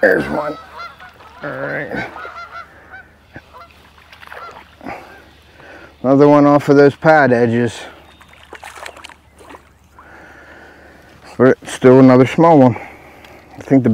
There's one. All right. Another one off of those pad edges. But still another small one. I think the